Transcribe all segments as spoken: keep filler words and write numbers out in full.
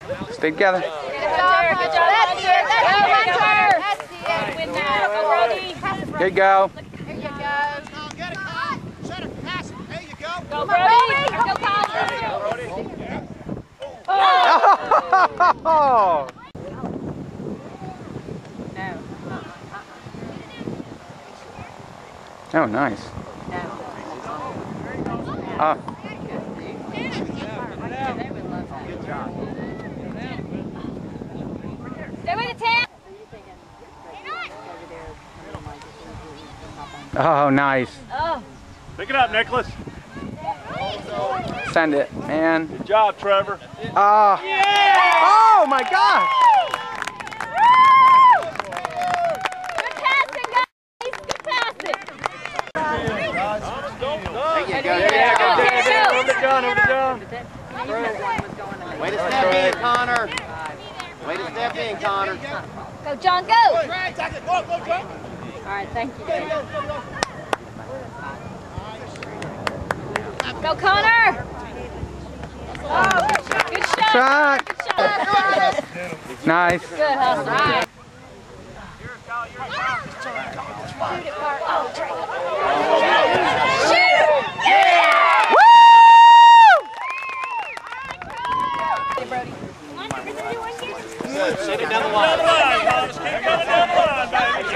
Stay together. Good job, good job. That's it. That's it. That's it. Win now. Go, Brody. There you go. There you go. Get it, Kyle. Center, pass it. There you go. Go, Brody. Go, Kyle. Oh! Oh, nice. Ah. Stay with the ten. Oh, nice. Oh. Pick it up, Nicholas. Send it, man. Good job, Trevor. Ah. Yeah! Oh my gosh. Good passing, guys. Good passing. Yeah, yeah, over to John, over to John. Way to step in, Connor. Way to step in, Connor. Go, John, go. All right, thank you. Go, Connor. Oh, good shot. Shot. Good shot. Nice. Good hustle. Right. Shoot it, Bart. Oh, great. Shoot! Yeah! Woo! Hey, Brody. Good. Send it down the line. Keep coming down the line, baby.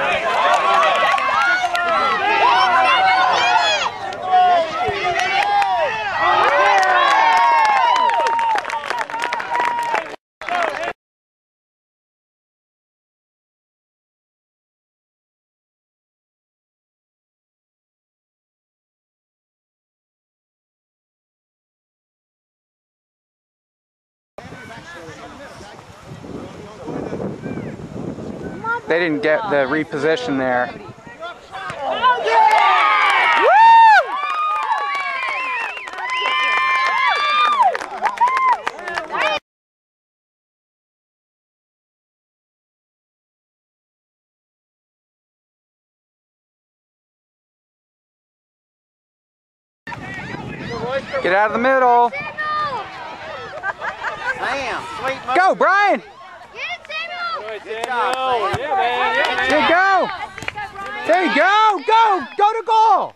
They didn't get the reposition there. Oh, yeah! Woo! Get out of the middle. Sam, sweet move. Go, Brian. Good job, Sam. Yeah, man. Yeah, man. There you go. There you go. Go. Go to goal.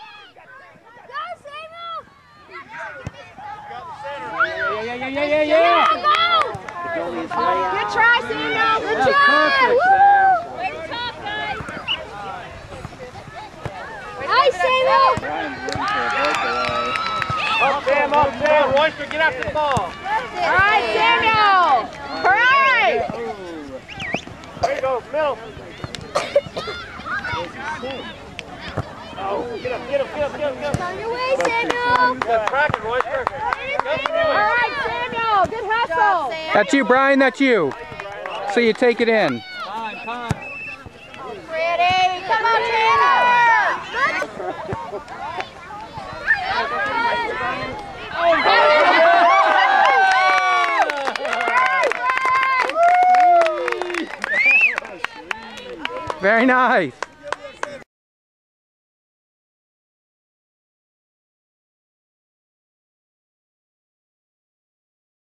Yeah, yeah, yeah, yeah, yeah, yeah. Good try, Samuel. Good That's job. perfect, Woo! Sam. Way to talk, guys. Nice, Samuel. Up, Sam, up, Sam. Royster, get after the ball. All right, Samuel. All right. There you go, middle. Oh, get up, get up, get up, get up, get up. On your way, Samuel. Good, crack it, Royster. All right, Samuel. Good hustle. That's you, Brian. That's you. So you take it in. Ready? Come on, Samuel. Very nice.